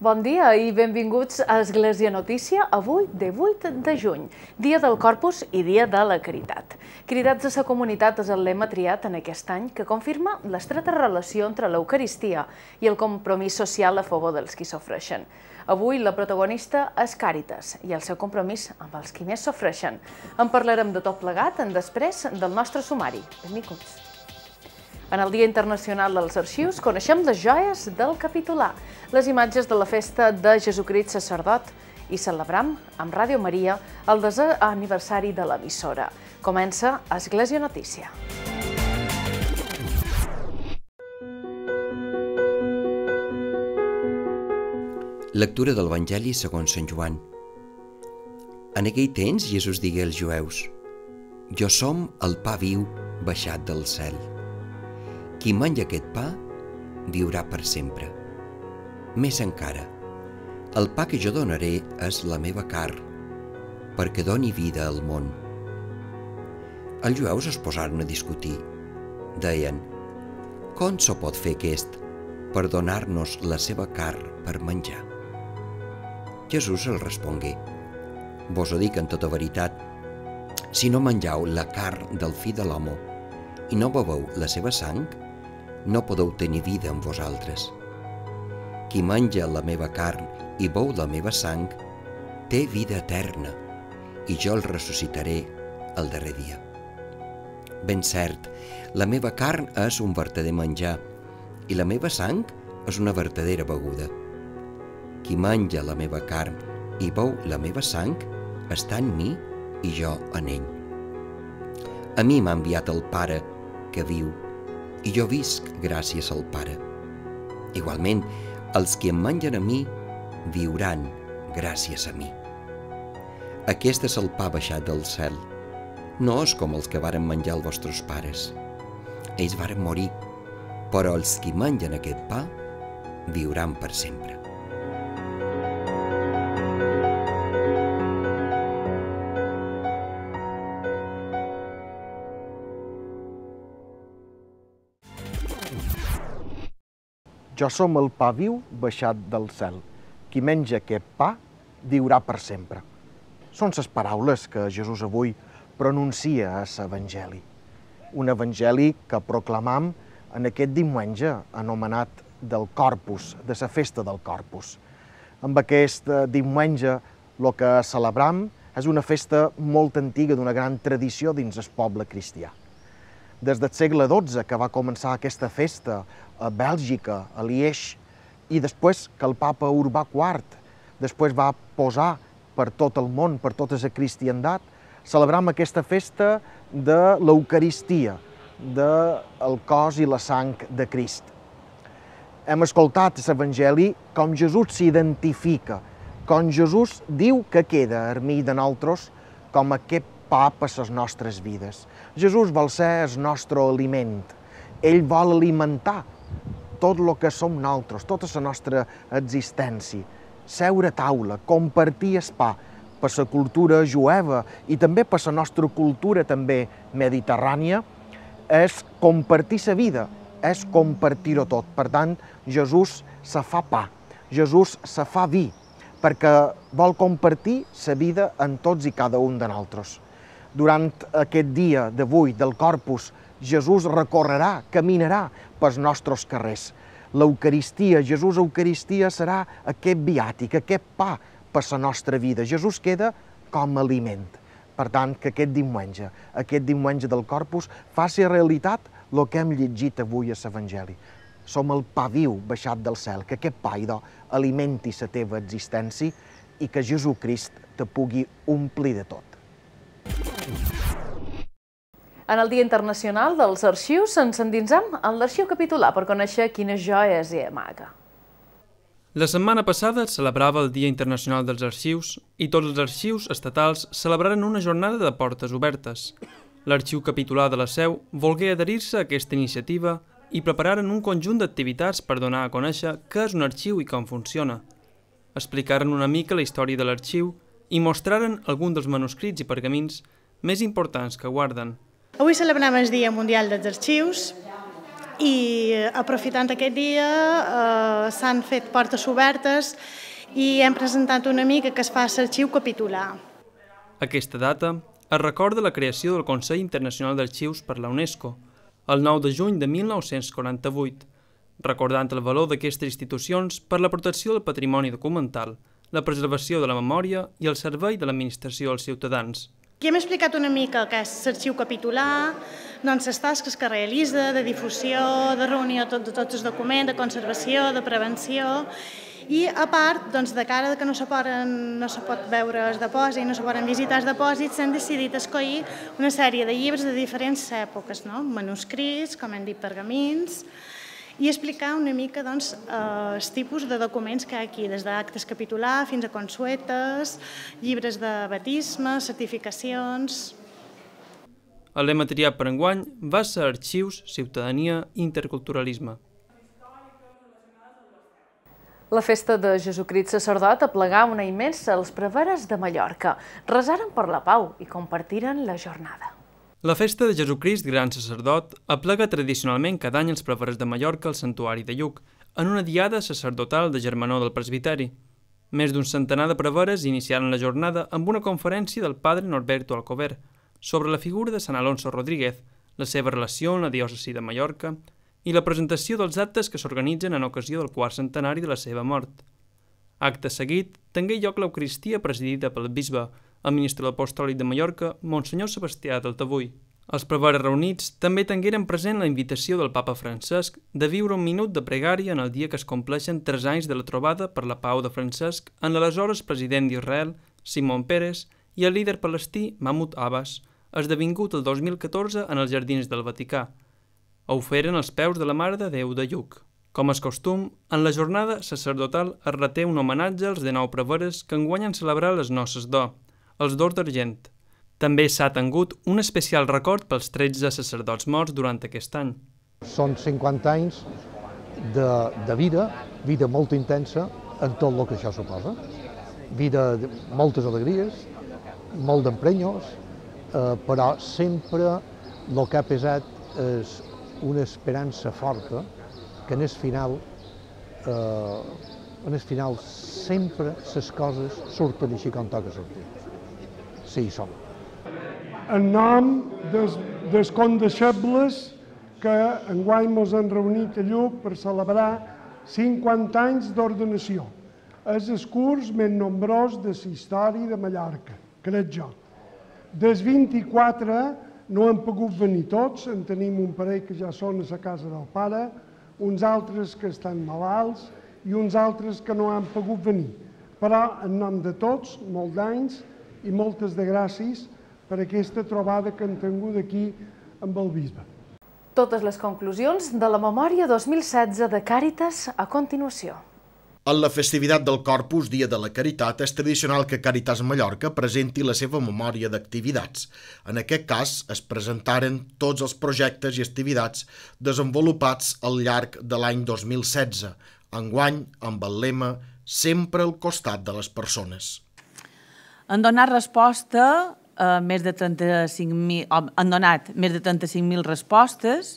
Bon dia i benvinguts a Església Notícia, avui, 18 de juny, dia del Corpus i dia de la Caritat. Cridats a la comunitat és el lema triat en aquest any que confirma l'estreta relació entre l'Eucaristia i el compromís social a favor dels qui s'ofreixen. Avui la protagonista és Càritas i el seu compromís amb els qui més s'ofreixen. En parlarem de tot plegat després del nostre sumari. Benvinguts. En el Dia Internacional dels Arxius coneixem les joies del capitulà, les imatges de la festa de Jesucrist Sacerdot i celebrem amb Ràdio Maria el 10è aniversari de l'emissora. Comença Església Notícia. Lectura de l'Evangeli segons Sant Joan. En aquell temps Jesús digué als jueus: Jo som el pa viu baixat del cel. Qui menja aquest pa viurà per sempre. Més encara, el pa que jo donaré és la meva carn, perquè doni vida al món. Els jueus es posaren a discutir. Deien: com s'ho pot fer aquest per donar-nos la seva carn per menjar? Jesús els respongué: Vos ho dic en tota veritat, si no mengeu la carn del Fill de l'home i no beveu la seva sang, no podeu tenir vida en vosaltres. Qui menja la meva carn i beu la meva sang, té vida eterna, i jo el ressuscitaré el darrer dia. Ben cert, la meva carn és un vertader menjar, i la meva sang és una vertadera beguda. Qui menja la meva carn i beu la meva sang, està en mi i jo en ell. A mi m'ha enviat el Pare que viu, i jo visc gràcies al Pare. Igualment, els que em mengen a mi viuran gràcies a mi. Aquest és el pa baixat del cel. No és com els que varen menjar els vostres pares. Ells varen morir, però els que mengen aquest pa viuran per sempre. Jo som el pa viu baixat del cel. Qui menja aquest pa viurà per sempre. Són les paraules que Jesús avui pronuncia a l'Evangeli. Un evangeli que proclamam en aquest diumenge anomenat del Corpus, de la festa del Corpus. Amb aquest diumenge el que celebram és una festa molt antiga, d'una gran tradició dins el poble cristià. Des del segle XII que va començar aquesta festa a Bèlgica, a Liège, i després que el papa Urbà IV després va posar per tot el món, per tota la cristiandat, celebram aquesta festa de l'Eucaristia, del cos i la sang de Crist. Hem escoltat l'Evangeli com Jesús s'identifica, com Jesús diu que queda a mi de nosaltres com aquest pa per les nostres vides. Jesús vol ser el nostre aliment. Ell vol alimentar tot el que som nosaltres, tota la nostra existència. Seure a taula, compartir el pa per la cultura jueva i també per la nostra cultura també mediterrània, és compartir la vida, és compartir-ho tot. Per tant, Jesús se fa pa, Jesús se fa vi, perquè vol compartir la vida en tots i cada un de nosaltres. Durant aquest dia d'avui del Corpus, Jesús recorrerà, caminarà pels nostres carrers. L'Eucaristia, Jesús Eucaristia serà aquest viàtic, aquest pa per la nostra vida. Jesús queda com a aliment. Per tant, que aquest diumenge del Corpus, faci realitat el que hem llegit avui a l'Evangeli. Som el pa viu baixat del cel, que aquest pa, idò, alimenti la teva existència i que Jesucrist te pugui omplir de tot. En el Dia Internacional dels Arxius ens endinsam en l'Arxiu Capitulà per conèixer quines joies hi amaga. La setmana passada es celebrava el Dia Internacional dels Arxius i tots els arxius estatals celebraren una jornada de portes obertes. L'Arxiu Capitulà de la Seu volgué adherir-se a aquesta iniciativa i prepararen un conjunt d'activitats per donar a conèixer què és un arxiu i com funciona. Explicaren una mica la història de l'arxiu i mostraren alguns dels manuscrits i pergamins més importants que guarden. Avui celebrem el Dia Mundial dels Arxius I aprofitant aquest dia s'han fet portes obertes i hem presentat una mica que es fa l'arxiu capitular. Aquesta data es recorda la creació del Consell Internacional d'Arxius per la UNESCO, el 9 de juny de 1948, recordant el valor d'aquestes institucions per la protecció del patrimoni documental, la preservació de la memòria i el servei de l'administració als ciutadans. Aquí hem explicat una mica què és l'arxiu capitular, doncs les tasques que realitza, de difusió, de reunió de tots els documents, de conservació, de prevenció, i a part, doncs, de cara que no se pot veure els depòsits, no se poden visitar els depòsits, s'han decidit escollir una sèrie de llibres de diferents èpoques, manuscrits, com hem dit, pergamins, i explicar una mica els tipus de documents que hi ha aquí, des d'actes capitular fins a consuetes, llibres de batisme, certificacions. El lema triat per enguany va ser Arxius, Ciutadania i Interculturalisme. La festa de Jesucrist Sacerdot aplegà una immensa als preveres de Mallorca. Resaren per la pau i compartiren la jornada. La festa de Jesucrist Gran Sacerdot aplega tradicionalment cada any els preveres de Mallorca al Santuari de Lluc, en una diada sacerdotal de germanor del presbiteri. Més d'un centenar de preveres iniciaren la jornada amb una conferència del padre Norberto Alcover sobre la figura de Sant Alonso Rodríguez, la seva relació amb la diòcesi de Mallorca i la presentació dels actes que s'organitzen en ocasió del quart centenari de la seva mort. Acte seguit, tingué lloc l'Eucaristia presidida pel bisbe, el ministre apostòlic de Mallorca, Monsenyor Sebastià d'Altavull. Els preveres reunits també tingueren present la invitació del papa Francesc de viure un minut de pregària en el dia que es compleixen 3 anys de la trobada per la pau de Francesc en l'aleshores president d'Israel, Simon Peres, i el líder palestí Mahmoud Abbas, esdevingut el 2014 en els jardins del Vaticà. Ho feren als peus de la Mare de Déu de Lluc. Com és costum, en la jornada sacerdotal es reté un homenatge als 19 preveres que enguany han celebrat les noces d'or, els d'or d'argent. També s'ha tingut un especial record pels 13 sacerdots morts durant aquest any. Són 50 anys de vida molt intensa en tot el que això suposa. Vida de moltes alegries, molt d'emprenyos, però sempre el que ha pesat és una esperança forta que en el final sempre les coses surten així com toca sortir. Sí, som. En nom dels condeixebles que enguany ens han reunit a Lluc per celebrar 50 anys d'ordenació. És el curs més nombrós de la història de Mallorca, crec jo. Dels 24 no han pogut venir tots, en tenim un parell que ja són a la casa del pare, uns altres que estan malalts i uns altres que no han pogut venir. Però, en nom de tots, molts d'anys i moltes de gràcies per aquesta trobada que hem tingut aquí amb el bisbe. Totes les conclusions de la Memòria 2016 de Càritas a continuació. En la festivitat del Corpus, Dia de la Caritat, és tradicional que Càritas Mallorca presenti la seva memòria d'activitats. En aquest cas, es presentaren tots els projectes i activitats desenvolupats al llarg de l'any 2016, enguany amb el lema «Sempre al costat de les persones». Han donat resposta a més de 35.000, han donat més de 35.000 respostes.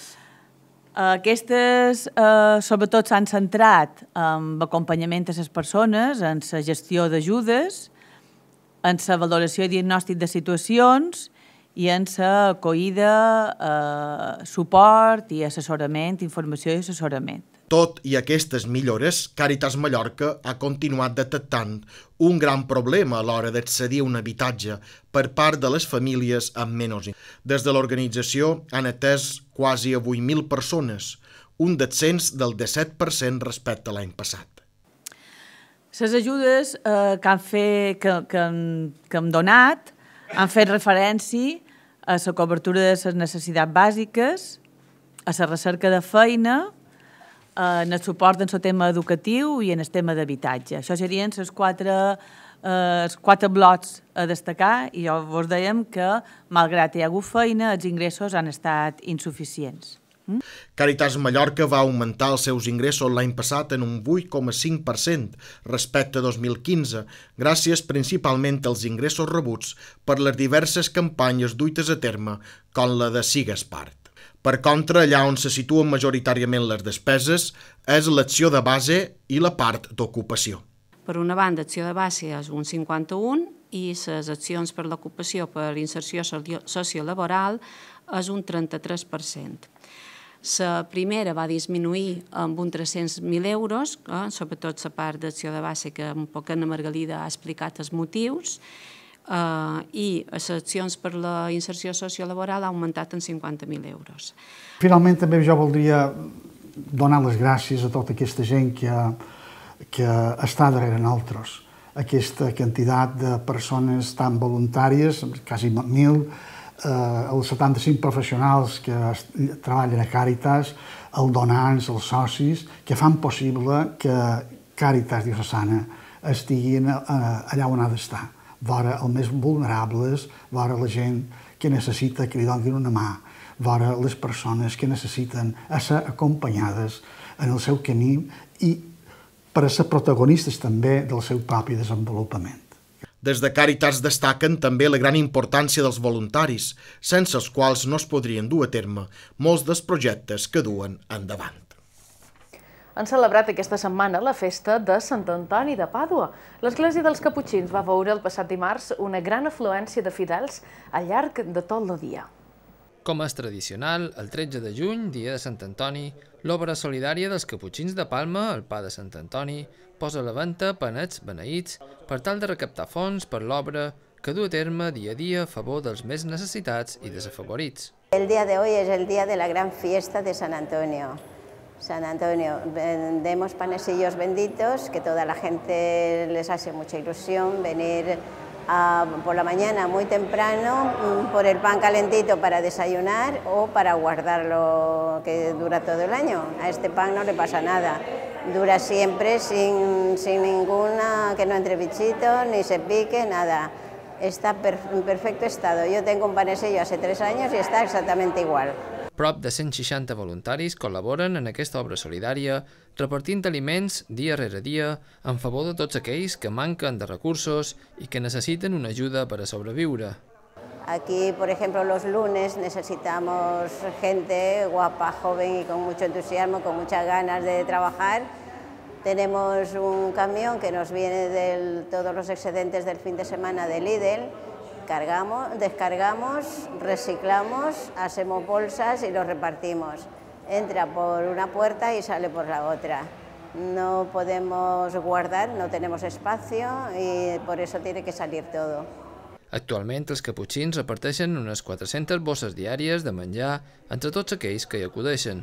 Aquestes, sobretot, s'han centrat en l'acompanyament a les persones, en la gestió d'ajudes, en la valoració i diagnòstic de situacions i en l'acollida, suport i assessorament, informació i assessorament. Tot i aquestes millores, Càritas Mallorca ha continuat detectant un gran problema a l'hora d'accedir a un habitatge per part de les famílies amb menys ingressos. Des de l'organització han atès quasi a 8.000 persones, un descens del 17% respecte a l'any passat. Les ajudes que hem donat han fet referència a la cobertura de les necessitats bàsiques, a la recerca de feina, en el suport en el tema educatiu i en el tema d'habitatge. Això serien els quatre blocs a destacar i ja vos dèiem que, malgrat hi ha hagut feina, els ingressos han estat insuficients. Càritas Mallorca va augmentar els seus ingressos l'any passat en un 8,5% respecte a 2015, gràcies principalment als ingressos rebuts per les diverses campanyes duites a terme, com la de Sigues Part. Per contra, allà on se situen majoritàriament les despeses és l'acció de base i la part d'ocupació. Per una banda, acció de base és un 51 i les accions per l'ocupació per inserció sociolaboral és un 33%. La primera va disminuir amb uns 300.000 euros, sobretot la part d'acció de base que un poc Anna Margalida ha explicat els motius, i les accions per la inserció sociolaboral ha augmentat en 50.000 euros. Finalment també jo voldria donar les gràcies a tota aquesta gent que està darrere nosaltres, aquesta quantitat de persones tan voluntàries, quasi 1.000, els 75 professionals que treballen a Càritas, els donants, els socis, que fan possible que Càritas Diocesana estiguin allà on ha d'estar, vora els més vulnerables, vora la gent que necessita que li donin una mà, vora les persones que necessiten ser acompanyades en el seu camí i per a ser protagonistes també del seu propi desenvolupament. Des de Càritas destaquen també la gran importància dels voluntaris, sense els quals no es podrien dur a terme molts dels projectes que duen endavant. Han celebrat aquesta setmana la festa de Sant Antoni de Pàdua. L'Església dels Caputxins va veure el passat dimarts una gran afluència de fidels al llarg de tot el dia. Com és tradicional, el 13 de juny, dia de Sant Antoni, l'obra solidària dels Caputxins de Palma, el Pa de Sant Antoni, posa a la venda panets beneïts per tal de recaptar fons per l'obra que du a terme dia a dia a favor dels més necessitats i desafavorits. El día de hoy es el día de la gran fiesta de San Antonio. San Antonio, vendemos panecillos benditos, que toda la gente les hace mucha ilusión venir por la mañana muy temprano por el pan calentito para desayunar o para guardarlo que dura todo el año. A este pan no le pasa nada, dura siempre sin ninguna, que no entre bichitos ni se pique, nada. Está en perfecto estado. Yo tengo un panecillo hace 3 años y está exactamente igual. Prop de 160 voluntaris col·laboren en aquesta obra solidària, repartint aliments dia rere dia en favor de tots aquells que manquen de recursos y que necesiten una ayuda para sobreviure. Aquí, por ejemplo, los lunes necesitamos gente guapa, joven y con mucho entusiasmo, con muchas ganas de trabajar. Tenemos un camión que nos viene de todos los excedentes del fin de semana de Lidl. Descargamos, reciclamos, hacemos bolsas y los repartimos. Entra por una puerta y sale por la otra. No podemos guardar, no tenemos espacio y por eso tiene que salir todo. Actualment, els caputxins reparteixen unes 400 bosses diàries de menjar entre tots aquells que hi acudeixen.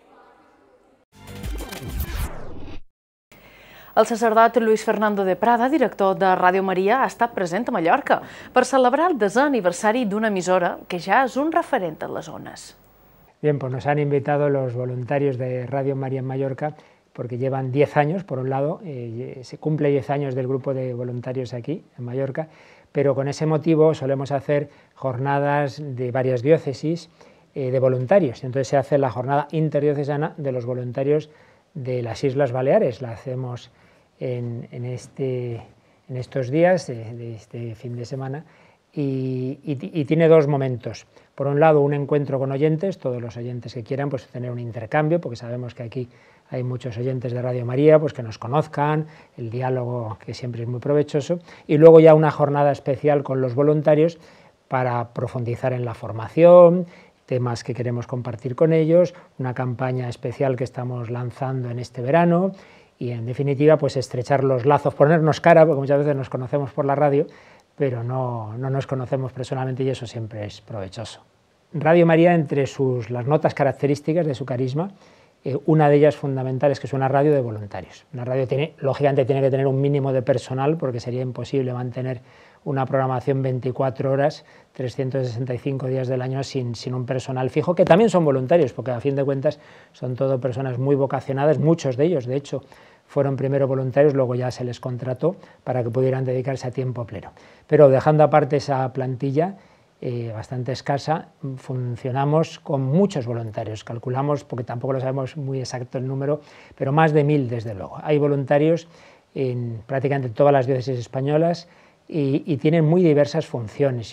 El sacerdot Luis Fernando de Prada, director de Radio María, ha estat present a Mallorca per celebrar el 10è aniversari d'una emissora que ja és un referent en les zones. Bien, pues nos han invitado los voluntarios de Radio María en Mallorca porque llevan 10 años, por un lado, se cumple 10 años del grupo de voluntarios aquí, en Mallorca, pero con ese motivo solemos hacer jornadas de varias diócesis de voluntarios. Entonces se hace la jornada interdiocesana de los voluntarios de las Islas Baleares. La hacemos en estos días de este fin de semana y tiene dos momentos. Por un lado, un encuentro con oyentes, todos los oyentes que quieran pues tener un intercambio, porque sabemos que aquí hay muchos oyentes de Radio María, pues que nos conozcan, el diálogo que siempre es muy provechoso, y luego ya una jornada especial con los voluntarios para profundizar en la formación, temas que queremos compartir con ellos, una campaña especial que estamos lanzando en este verano y, en definitiva, pues estrechar los lazos, ponernos cara, porque muchas veces nos conocemos por la radio, pero no nos conocemos personalmente y eso siempre es provechoso. Radio María, entre las notas características de su carisma, una de ellas fundamental es que es una radio de voluntarios. Una radio lógicamente tiene que tener un mínimo de personal porque sería imposible mantener una programación 24 horas, 365 días del año sin un personal fijo, que también son voluntarios, porque a fin de cuentas son todo personas muy vocacionadas, muchos de ellos, de hecho, fueron primero voluntarios, luego ya se les contrató para que pudieran dedicarse a tiempo pleno. Pero dejando aparte esa plantilla bastante escasa, funcionamos con muchos voluntarios, calculamos, porque tampoco lo sabemos muy exacto el número, pero más de 1000 desde luego. Hay voluntarios en prácticamente todas las diócesis españolas y tienen muy diversas funciones.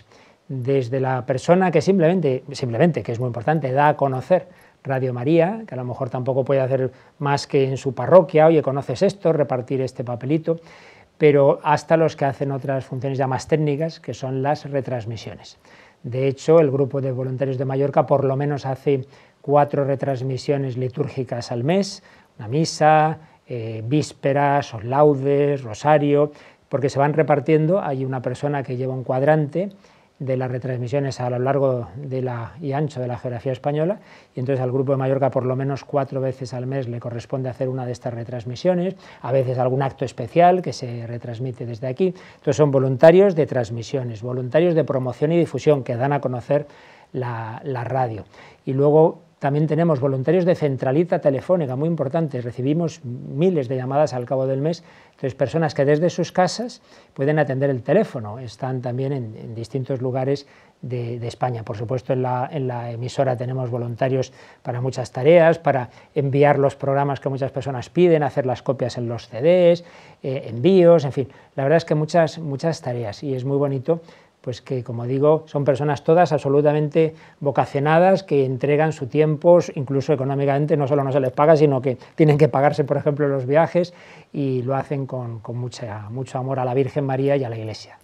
desde la persona que simplemente, que es muy importante, da a conocer Radio María, que a lo mejor tampoco puede hacer más que en su parroquia, oye, ¿conoces esto?, repartir este papelito, pero hasta los que hacen otras funciones ya más técnicas, que son las retransmisiones. De hecho, el grupo de voluntarios de Mallorca por lo menos hace 4 retransmisiones litúrgicas al mes, una misa, vísperas, laudes, rosario, porque se van repartiendo, hay una persona que lleva un cuadrante de las retransmisiones a lo largo y ancho de la geografía española, y entonces al Grupo de Mallorca por lo menos 4 veces al mes le corresponde hacer una de estas retransmisiones, a veces algún acto especial que se retransmite desde aquí. Entonces son voluntarios de transmisiones, voluntarios de promoción y difusión que dan a conocer la radio. Y luego también tenemos voluntarios de centralita telefónica, muy importantes, recibimos miles de llamadas al cabo del mes, entonces personas que desde sus casas pueden atender el teléfono, están también en distintos lugares de España. Por supuesto en la emisora tenemos voluntarios para muchas tareas, para enviar los programas que muchas personas piden, hacer las copias en los CDs, envíos, en fin, la verdad es que muchas tareas, y es muy bonito pues que, como digo, son personas todas absolutamente vocacionadas, que entregan su tiempo, incluso económicamente, no solo no se les paga, sino que tienen que pagarse, por ejemplo, los viajes, y lo hacen con mucho amor a la Virgen María y a la Iglesia.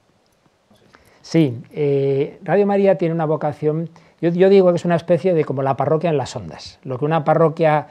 Sí, Radio María tiene una vocación, yo digo que es una especie de como la parroquia en las ondas, lo que una parroquia...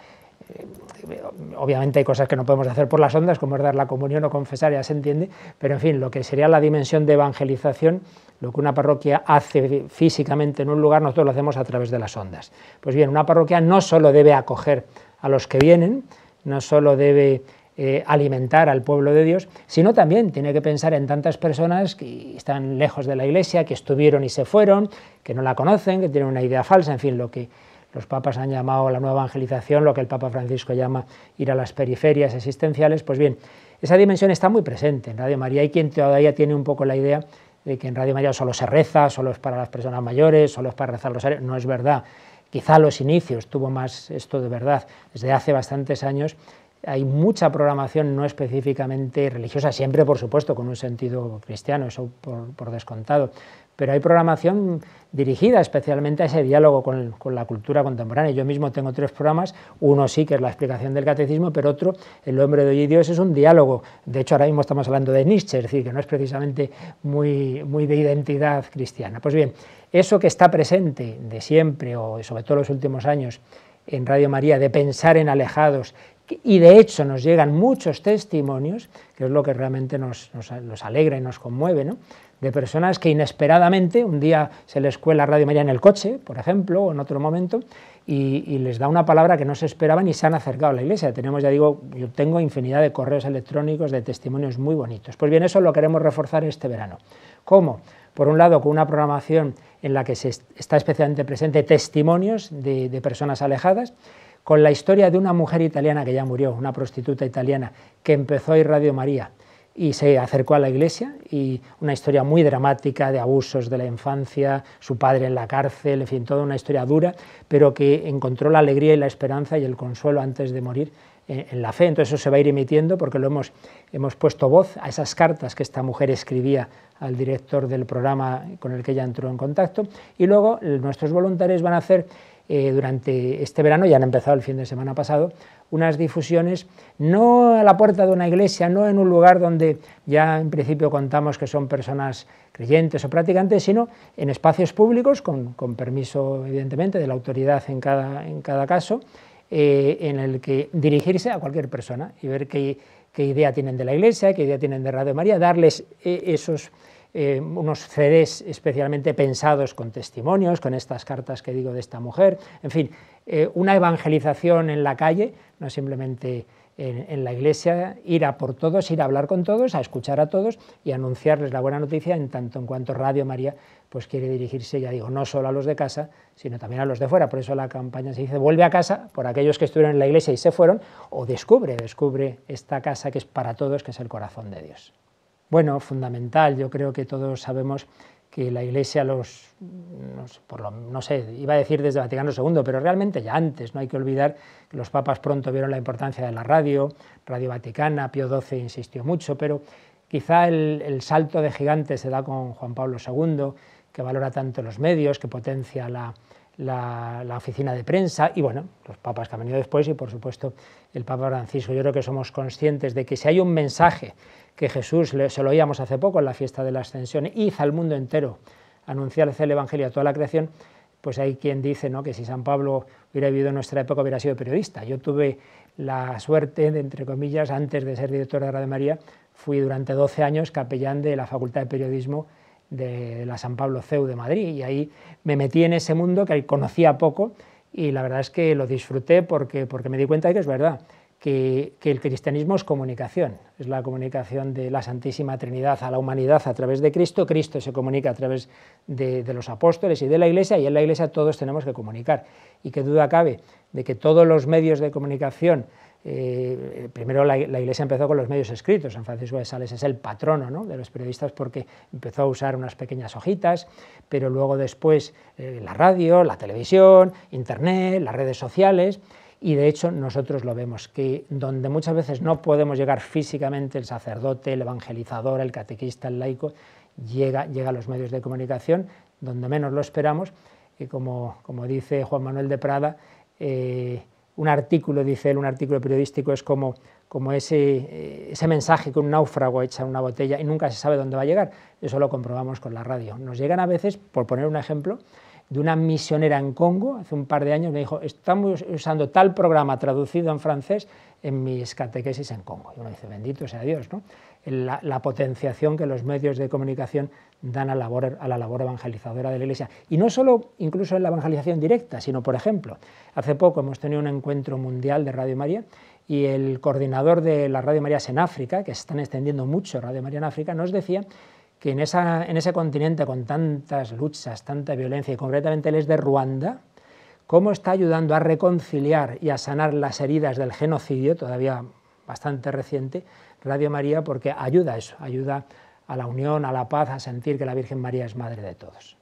Obviamente hay cosas que no podemos hacer por las ondas, como es dar la comunión o confesar, ya se entiende, pero en fin, lo que sería la dimensión de evangelización, lo que una parroquia hace físicamente en un lugar, nosotros lo hacemos a través de las ondas. Pues bien, una parroquia no solo debe acoger a los que vienen, no solo debe alimentar al pueblo de Dios, sino también tiene que pensar en tantas personas que están lejos de la Iglesia, que estuvieron y se fueron, que no la conocen, que tienen una idea falsa, en fin, lo que los papas han llamado la nueva evangelización, lo que el Papa Francisco llama ir a las periferias existenciales. Pues bien, esa dimensión está muy presente en Radio María. Hay quien todavía tiene un poco la idea de que en Radio María solo se reza, solo es para las personas mayores, solo es para rezar el rosario. No es verdad. Quizá a los inicios tuvo más esto de verdad. Desde hace bastantes años hay mucha programación no específicamente religiosa, siempre por supuesto con un sentido cristiano, eso por descontado, pero hay programación dirigida especialmente a ese diálogo con la cultura contemporánea. Yo mismo tengo 3 programas, uno sí que es la explicación del catecismo, pero otro, El hombre de hoy y Dios, es un diálogo. De hecho, ahora mismo estamos hablando de Nietzsche, es decir, que no es precisamente muy de identidad cristiana. Pues bien, eso que está presente de siempre, o sobre todo en los últimos años, en Radio María, de pensar en alejados, y de hecho nos llegan muchos testimonios, que es lo que realmente nos alegra y nos conmueve, ¿no?, de personas que inesperadamente un día se les cuela Radio María en el coche, por ejemplo, o en otro momento, y les da una palabra que no se esperaban y se han acercado a la Iglesia. Tenemos, ya digo, yo tengo infinidad de correos electrónicos, de testimonios muy bonitos. Pues bien, eso lo queremos reforzar este verano. ¿Cómo? Por un lado, con una programación en la que está especialmente presente testimonios de personas alejadas, con la historia de una mujer italiana que ya murió, una prostituta italiana, que empezó a ir Radio María y se acercó a la Iglesia, y una historia muy dramática de abusos de la infancia, su padre en la cárcel, en fin, toda una historia dura, pero que encontró la alegría y la esperanza y el consuelo antes de morir en la fe. Entonces eso se va a ir emitiendo porque hemos puesto voz a esas cartas que esta mujer escribía al director del programa con el que ella entró en contacto, y luego nuestros voluntarios van a hacer durante este verano, ya han empezado el fin de semana pasado, unas difusiones no a la puerta de una iglesia, no en un lugar donde ya en principio contamos que son personas creyentes o practicantes, sino en espacios públicos, con permiso evidentemente de la autoridad en cada caso, en el que dirigirse a cualquier persona y ver qué idea tienen de la Iglesia, qué idea tienen de Radio María, darles unos CDs especialmente pensados con testimonios, con estas cartas que digo de esta mujer, en fin, una evangelización en la calle, no simplemente en la Iglesia, ir a por todos, ir a hablar con todos, a escuchar a todos y anunciarles la buena noticia en tanto en cuanto Radio María pues quiere dirigirse, ya digo, no solo a los de casa, sino también a los de fuera. Por eso la campaña se dice vuelve a casa, por aquellos que estuvieron en la Iglesia y se fueron, o descubre esta casa que es para todos, que es el corazón de Dios. Bueno, fundamental, yo creo que todos sabemos que la Iglesia no sé, iba a decir desde Vaticano II, pero realmente ya antes, no hay que olvidar que los papas pronto vieron la importancia de la Radio Vaticana, Pío XII insistió mucho, pero quizá el salto de gigante se da con Juan Pablo II, que valora tanto los medios, que potencia la oficina de prensa y, bueno, los papas que han venido después y, por supuesto, el Papa Francisco. Yo creo que somos conscientes de que si hay un mensaje que Jesús, se lo oíamos hace poco en la fiesta de la Ascensión, hizo al mundo entero anunciar el Evangelio a toda la creación, pues hay quien dice, ¿no?, que si San Pablo hubiera vivido en nuestra época hubiera sido periodista. Yo tuve la suerte, entre comillas, antes de ser director de Radio María, fui durante 12 años capellán de la Facultad de Periodismo de la San Pablo CEU de Madrid, y ahí me metí en ese mundo que conocía poco, y la verdad es que lo disfruté porque me di cuenta de que es verdad, que el cristianismo es comunicación, es la comunicación de la Santísima Trinidad a la humanidad a través de Cristo. Cristo se comunica a través de los apóstoles y de la Iglesia, y en la Iglesia todos tenemos que comunicar. Y qué duda cabe de que todos los medios de comunicación, primero la Iglesia empezó con los medios escritos. San Francisco de Sales es el patrono, ¿no?, de los periodistas, porque empezó a usar unas pequeñas hojitas, pero luego después la radio, la televisión, internet, las redes sociales. Y de hecho nosotros lo vemos, que donde muchas veces no podemos llegar físicamente, el sacerdote, el evangelizador, el catequista, el laico, llega a los medios de comunicación, donde menos lo esperamos, y como dice Juan Manuel de Prada, un artículo periodístico es como ese mensaje que un náufrago echa en una botella y nunca se sabe dónde va a llegar. Eso lo comprobamos con la radio. Nos llegan a veces, por poner un ejemplo, de una misionera en Congo, hace un par de años me dijo, estamos usando tal programa traducido en francés en mis catequesis en Congo. Y uno dice, bendito sea Dios, ¿no? La potenciación que los medios de comunicación dan a la labor evangelizadora de la Iglesia. Y no solo incluso en la evangelización directa, sino, por ejemplo, hace poco hemos tenido un encuentro mundial de Radio María, y el coordinador de las Radio Marías en África, que se están extendiendo mucho Radio María en África, nos decía que en ese continente con tantas luchas, tanta violencia, y concretamente él es de Ruanda, cómo está ayudando a reconciliar y a sanar las heridas del genocidio, todavía bastante reciente, Radio María, porque ayuda a eso, ayuda a la unión, a la paz, a sentir que la Virgen María es madre de todos.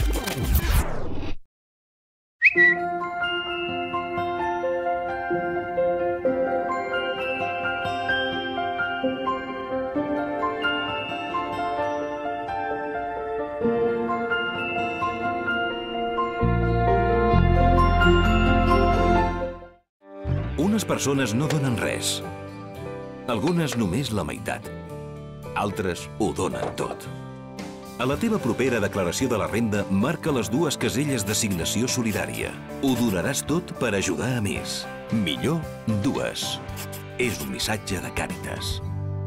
Unes persones no donen res. Algunes només la meitat. Altres ho donen tot. A la teva propera declaració de la renda, marca les dues caselles d'assignació solidària. Ho donaràs tot per ajudar a més. Millor dues. És un missatge de Càritas.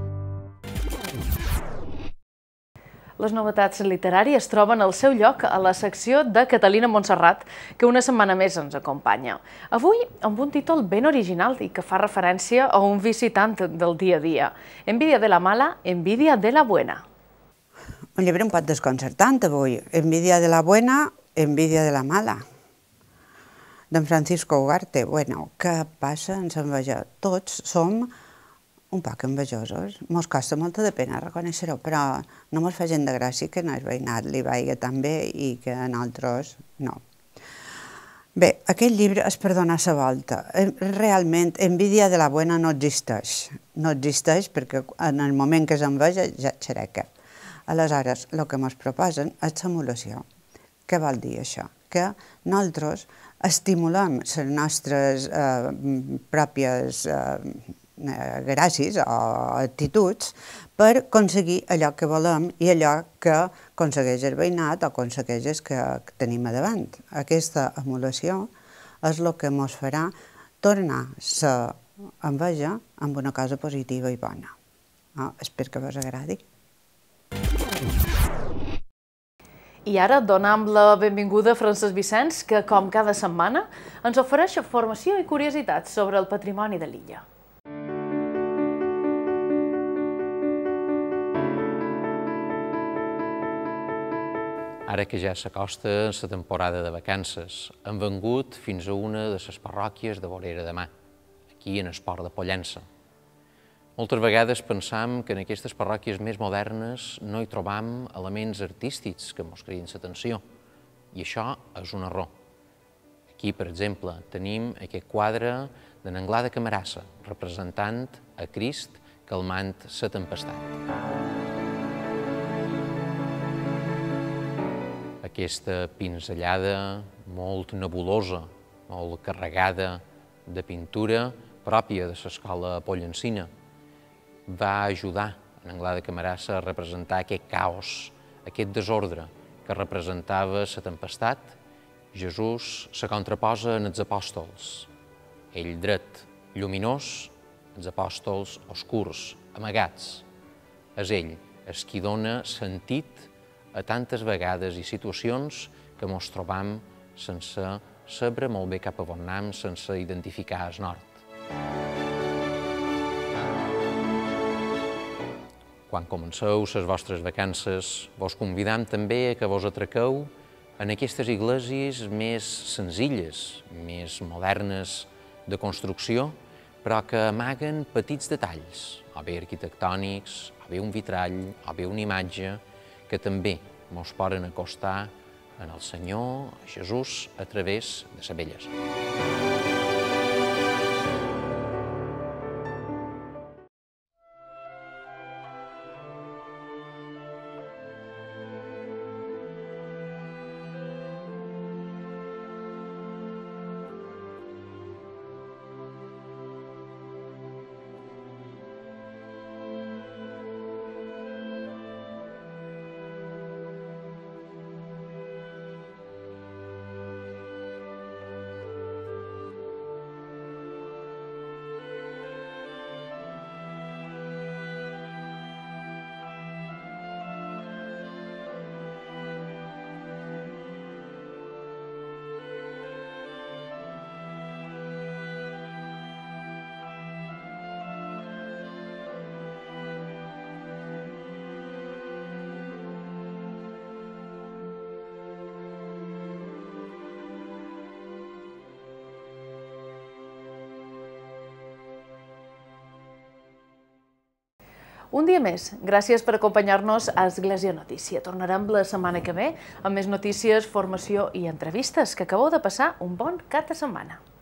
Les novetats literàries troben el seu lloc a la secció de Catalina Montserrat, que una setmana més ens acompanya. Avui amb un títol ben original i que fa referència a un visitant del dia a dia. Envidia de la mala, envidia de la buena. Un llibre un poc desconcertant avui. Envidia de la buena, envidia de la mala. D'en Francisco Ugarte. Bueno, què passa? Ens enveja. Tots som un poc envejosos. Mos costa molta de pena reconèixer-ho, però no mos fa gent de gràcia que en el veïnat li vagi tan bé i que en altres no. Bé, aquest llibre és per donar la volta. Realment, envidia de la buena no existeix. No existeix perquè en el moment que s'enveja ja xereca. Aleshores, el que ens proposen és l'emulació. Què vol dir això? Que nosaltres estimulem les nostres pròpies gràcies o actituds per aconseguir allò que volem i allò que aconsegueix el veïnat o aconsegueix el que tenim a davant. Aquesta emulació és el que ens farà tornar l'enveja amb una cosa positiva i bona. Espero que vos agradi. I ara donem la benvinguda a Francesc Vicenç, que, com cada setmana, ens ofereix formació i curiositats sobre el patrimoni de l'illa. Ara que ja s'acosta la temporada de vacances, hem vengut fins a una de les parròquies de Vorera de Mar, aquí en el port de Pollença. Moltes vegades pensam que en aquestes parròquies més modernes no hi trobam elements artístics que ens cridin l'atenció, i això és un error. Aquí, per exemple, tenim aquest quadre de n'Anglada Camarassa, representant a Crist calmant la tempestat. Aquesta pinzellada molt nebulosa, molt carregada de pintura pròpia de l'escola pollencina, va ajudar en Anglada Camarasa a representar aquest caos, aquest desordre que representava la tempestat. Jesús se contraposa en els apòstols, ell dret, lluminós, els apòstols oscurs, amagats. És ell el qui dona sentit a tantes vegades i situacions que mos trobam sense saber molt bé cap a on anem, sense identificar el nord. Quan comenceu les vostres vacances, vos convidam també a que vos atraqueu en aquestes iglesias més senzilles, més modernes de construcció, però que amaguen petits detalls, o bé arquitectònics, o bé un vitrall, o bé una imatge, que també mos poden acostar en el Senyor, a Jesús, a través de la bellesa. Un dia més, gràcies per acompanyar-nos a Església Notícia. Tornarem la setmana que ve amb més notícies, formació i entrevistes. Que acabeu de passar un bon cap de setmana.